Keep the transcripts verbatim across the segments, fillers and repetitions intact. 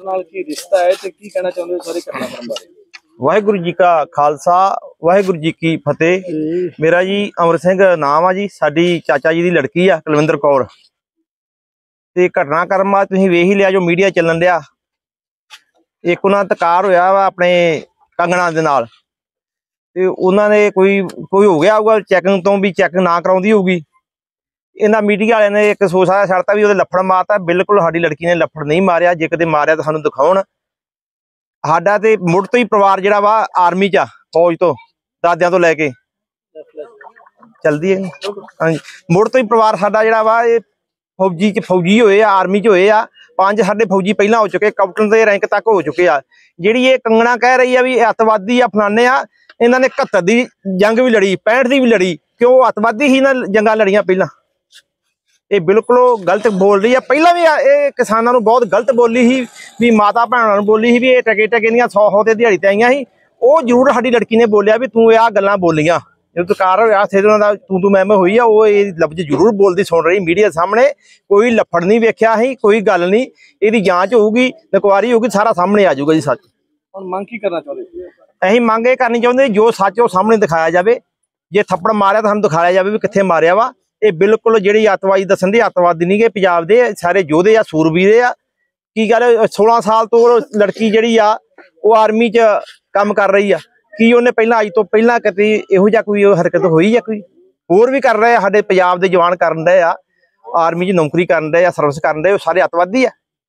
नाल की रिश्ता है ते की कहना चाहुंदे हो सारे घटनाक्रम बारे? वाहिगुरू जी का खालसा वाहिगुरू जी की फतेह। मेरा जी अमर सिंह नाम आ जी। साडी चाचा जी दी लड़की आ कुलविंदर कौर ते घटनाक्रम आ तुसीं वेख ही लिया जो मीडिया चलन दिया। एक उन्हां तकार होया वा अपने कंगना दे नाल ते उन्हां ने कोई कोई हो गया होगा चैकिंग तो भी चैकिंग ना कराउंदी होगी। इन्हां मीडिया वालियां ने एक सोचा छड़ता भी ओहदे लफड़ मारता। बिल्कुल साडी लड़की ने लफड़ नहीं मारिया। जे कदे मारिया तां सानूं दिखाउण। साडा ते मुड़ तो ही परिवार जिहड़ा वा आर्मी च फौज तो दादियां तो लैके चलदी है। हाँ जी, मुड़ तो ही परिवार साडा जिहड़ा वा ये फौजी च फौजी होए आ, आर्मी च होए आ। पांच साडे फौजी पहलां हो चुके, कैप्टन दे रैंक तक हो चुके आ। जिहड़ी ये कंगना कह रही है भी अतवादी आ फलाने आ, इन्हां ने इकहत्तर दी जंग भी लड़ी, पैंठ दी भी लड़ी। क्यों अतवादी ही इन्हां जंगां लड़ियां पहलां। ये बिल्कुल गलत बोल रही है। पहला भी ये किसानों को बहुत गलत बोली ही भी माता भैनों बोली ही भी ये टके टके दियां सौ सौ ते दिहाड़ी ते आईयां ही। वो जरूर साडी लड़की ने बोलिया भी तू आ गल्लां बोलियां जो तकार होया थे उन्हां दा तू तू मैं मैं होई आ। वो ये लफ्ज जरूर बोलदी सुन रही मीडिया सामने। कोई लफड़ नहीं वेख्या ही, कोई गल नहीं। इहदी जांच होगी, इंक्वायरी होगी, सारा सामने आ जाऊगा जी सच। हुण मंग की करना चाहुंदे? असीं मंग ये करनी चाहुंदे जो सच वो सामने दिखाया जाए। जे थप्पड़ मारिया तो सानूं दिखाया जाए भी कित्थे मारिया वा। ये बिल्कुल जिहड़ी अतवादी दसन दे अतवादी नहीं गे, पंजाब दे सारे योधे आ, सूरबीर आ। की गल सोलह साल तो लड़की जिहड़ी आ वो आर्मी च काम कर रही आ। की उन्हें पहला अज तो पहला कभी इहो जिहा कोई हरकत होई है? कोई होर भी कर रहे साडे पंजाब दे जवान करन दे आ, आर्मी च नौकरी करन दे आ, सर्विस करन दे, सारे अतवादी आ।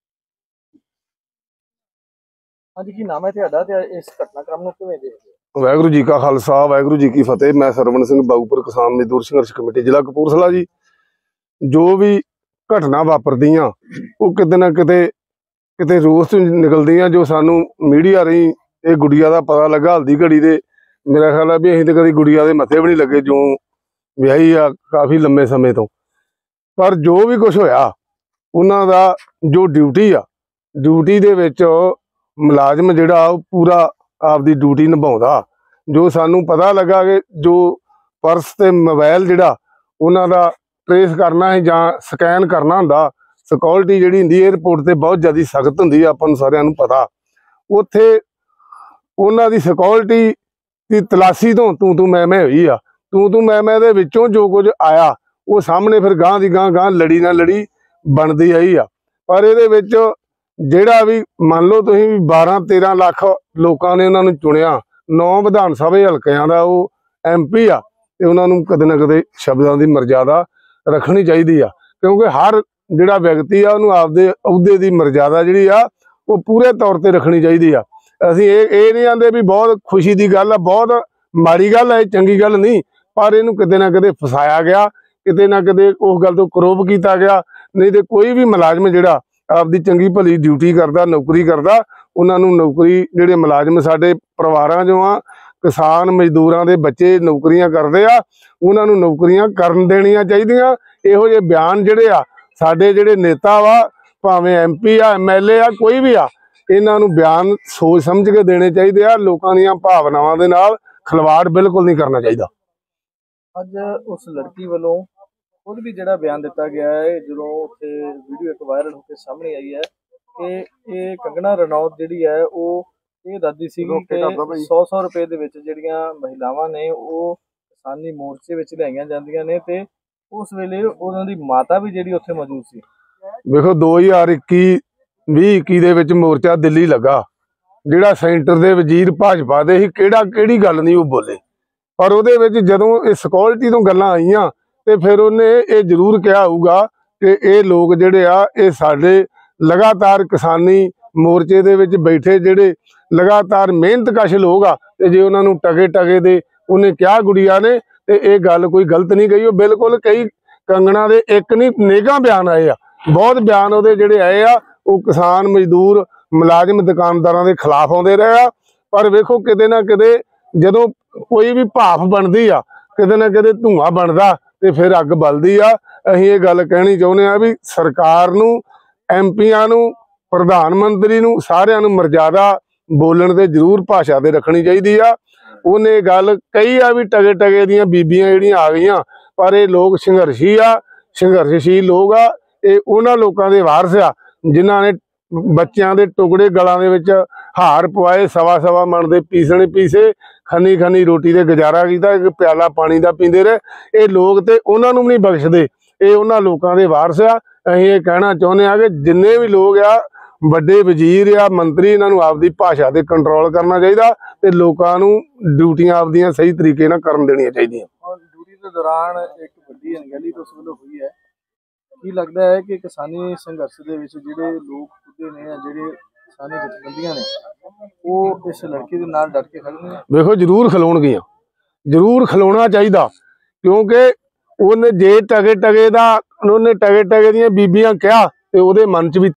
हाँ जी, की नाम है तुहाडा ते इस घटनाक्रम नूं किवें देखदे हो? वाहिगुरू जी का खालसा वाहिगुरू जी की फतेह। मैं सरवण सिंह बागूपुर किसान मजदूर संघर्ष कमेटी जिला कपूरथला जी। जो भी घटना वापरदियां वो किते ना किते किते रोस तो निकलदियां जो सानू मीडिया रही ये गुड़िया का पता लगा। हल्दी घड़ी दे मेरा ख्याल है भी असीं तो कभी गुड़िया के मत्थे भी नहीं लगे जो विआही आ काफ़ी लंबे समय तो। पर जो भी कुछ होया उन्हां दा जो ड्यूटी आ ड्यूटी दे विच मुलाजम जिहड़ा पूरा आपदी ड्यूटी निभाउंदा। जो सानू पता लगा कि जो पर्स ते मोबाइल जिहड़ा उन्हां दा ट्रेस करना है जां स्कैन करना हुंदा, सिक्योरिटी जिहड़ी हुंदी एयरपोर्ट ते बहुत ज़्यादा सख्त हुंदी आ, आपां नूं सारिआं नूं पता। उत्थे उन्हां दी सिक्योरिटी दी तलाशी तो तू तू मैं मैं होई आ। तू तू मैं मैं दे विचों जो कुछ आया वो सामने फिर गांह दी गांह गांह लड़ी ना लड़ी बनदी आई आ। पर इहदे विच जिहड़ा भी मान लो तुसीं बारह तेरह लाख लोकां ने उन्हां नूं चुनिया, नौ विधान सभा हलकिआं दा वो एम पी आ ते उन्हां नूं कदे ना कदे शब्दां दी मर्यादा रखनी चाहिदी आ। क्योंकि हर जिहड़ा व्यक्ति आ उन्हूं आपदे अहुदे दी मर्यादा जिहड़ी आ वो पूरे तौर ते रखनी चाहिदी आ। असीं ਇਹ ਇਹ नहीं आंदे भी बहुत खुशी की गल है, बहुत माड़ी गल है, चंगी गल नहीं। पर इनू किते ना किते फसाया गया, किते ना किते उस गल तो करोप किया गया। नहीं तो कोई भी मुलाजम जिहड़ा आपदी चंगी भली ड्यूटी करता नौकरी करता उन्होंने नौकरी जिहड़े मुलाजम साडे परिवारां चों आ किसान मजदूरां दे बच्चे नौकरियां करदे आ उन्होंने नौकरियां करन देणियां चाहीदियां। इहो जिहे बयान जिहड़े आ साडे जिहड़े नेता वा भावें एम पी आ एम एल ए आ कोई भी आ इन्हां नूं बयान सोच समझ के देने चाहिए आ। लोकां दीआं भावनावां दे नाल खिलवाड़ बिल्कुल नहीं करना चाहिए। अज उस लड़की वालों खुद भी जिहड़ा बयान दिता गया है जो उत्थे वीडियो एक वायरल होकर सामने आई है कि ये कंगना रनौत जिहड़ी है वो ये दादी सीगी कि सौ सौ रुपए दे विच जिहड़ियां महिलावां ने वो किसानी मोर्चे विच लिआईयां जांदियां ने ते उस वेले उन्हां दी माता भी जिहड़ी उत्थे मौजूद सी। देखो दो हज़ार इक्की भी इक्की दे विच मोर्चा दिल्ली लगा जिहड़ा सेंटर दे वजीर भाजपा दे ही किहड़ा किहड़ी गल नहीं वो बोले। पर उहदे विच जदों इस सिक्योरिटी तो गल्लां आईयां ते फिर उन्हें ये जरूर कहा होगा कि ये लोग जिहड़े आ ये साडे लगातार किसानी मोर्चे दे विच बैठे जिहड़े लगातार मेहनतकश लोग आ ते जे उन्हां नूं टके टके दे उन्हें क्या गुड़िया ने ते ये गल कोई गलत नहीं कही। बिल्कुल कई कंगना दे एक नहीं नेगा बयान आए आ, बहुत बयान उहदे जिहड़े आए आ वो किसान मजदूर मुलाजम दुकानदारां दे खिलाफ आउंदे रहे आ। पर वेखो किते ना किते जदों कोई भी भाफ बनदी आ किते ना किते धुआं बनदा ते फिर अग बलदी आ। असीं ये गल कहनी चाहुंदे आ भी सरकार नूं एम पीआं नूं प्रधानमंत्री नूं सारिआं नूं मर्यादा बोलण ते जरूर भाषा ते रखनी चाहिदी आ। उन्हें गल कही आ भी टगे टगे दियां बीबियां जिहड़ियां आ गईयां पर ये लोग संघर्षी आ संघर्षशील लोग आ। ये उन्हां लोकां दे वारस आ जिन्हां ने ਬੱਚਿਆਂ ਦੇ ਟੁਕੜੇ ਗਲਾਂ ਦੇ ਵਿੱਚ ਹਾਰ ਪਵਾਏ, ਸਵਾ ਸਵਾ ਮਣ ਦੇ ਪੀਸਣੇ ਪੀਸੇ, ਖੰਨੀ ਖੰਨੀ ਰੋਟੀ ਦੇ ਗੁਜ਼ਾਰਾ ਕੀਤਾ, ਇੱਕ ਪਿਆਲਾ ਪਾਣੀ ਦਾ ਪੀਂਦੇ ਰਹੇ। ਇਹ ਲੋਕ ਤੇ ਉਹਨਾਂ ਨੂੰ ਵੀ ਨਹੀਂ ਬਖਸ਼ਦੇ, ਇਹ ਉਹਨਾਂ ਲੋਕਾਂ ਦੇ ਵਾਰਸ ਆ। ਅਸੀਂ ਇਹ ਕਹਿਣਾ ਚਾਹੁੰਦੇ ਆ ਕਿ ਜਿੰਨੇ ਵੀ ਲੋਕ ਆ, ਵੱਡੇ ਵਜ਼ੀਰ ਆ, ਮੰਤਰੀ, ਇਹਨਾਂ ਨੂੰ ਆਪਦੀ ਭਾਸ਼ਾ ਤੇ ਕੰਟਰੋਲ ਕਰਨਾ ਚਾਹੀਦਾ ਤੇ ਲੋਕਾਂ ਨੂੰ ਡਿਊਟੀਆਂ ਆਪਦੀਆਂ ਸਹੀ ਤਰੀਕੇ ਨਾਲ ਕਰਨ ਦੇਣੀਆਂ ਚਾਹੀਦੀਆਂ। ਡਿਊਟੀ ਦੇ ਦੌਰਾਨ ਇੱਕ ਵੱਡੀ ਅਣਗਹਿਲੀ ਤੋਂ ਉਸ ਵੱਲੋਂ ਹੋਈ ਹੈ। ਕੀ ਲੱਗਦਾ ਹੈ ਕਿ ਕਿਸਾਨੀ ਸੰਘਰਸ਼ ਦੇ ਵਿੱਚ ਜਿਹੜੇ ਲੋਕ ਖੁੱਦੇ ਨੇ ਜਾਂ ਜਿਹੜੇ ਕਿਸਾਨੀ ਜਥੇਬੰਦੀਆਂ ਨੇ ਉਹ ਇਸ ਲੜਕੀ ਦੇ ਨਾਲ ਡਟ ਕੇ ਖੜਨਗੇ? ਵੇਖੋ ਜ਼ਰੂਰ ਖਲੋਣਗੀਆਂ, ਜ਼ਰੂਰ ਖਲੋਣਾ ਚਾਹੀਦਾ, ਕਿਉਂਕਿ ਉਹਨੇ ਜੇ ਟਗੇ ਟਗੇ ਦਾ ਉਹਨੇ ਟਗੇ ਟਗੇ ਦੀਆਂ ਬੀਬੀਆਂ ਕਿਹਾ ਤੇ ਉਹਦੇ ਮਨ 'ਚ ਵੀ